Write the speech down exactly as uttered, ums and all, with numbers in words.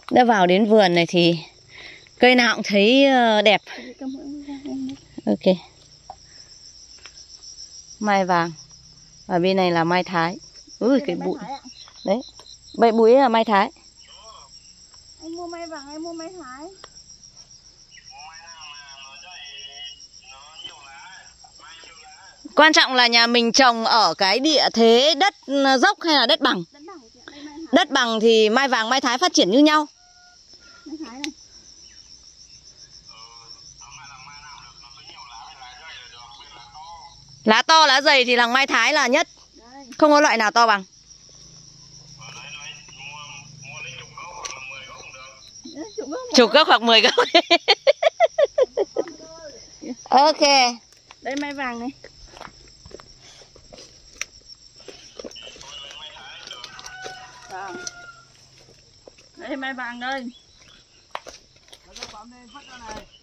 Đã vào đến vườn này thì cây nào cũng thấy đẹp. Ok. Mai vàng. Và bên này là mai thái. Ui cái bụi. Đấy. Bậy bụi là mai thái. Anh mua mai vàng, anh mua mai thái. Quan trọng là nhà mình trồng ở cái địa thế đất dốc hay là đất bằng? Đất bằng, đất bằng thì mai vàng mai thái phát triển như nhau. Mai thái này. Lá to lá dày thì làng mai thái là nhất. Đây. Không có loại nào to bằng. Chục gốc hoặc mười gốc. Ok. Đây mai vàng này. Vâng. Đây mai vàng đây.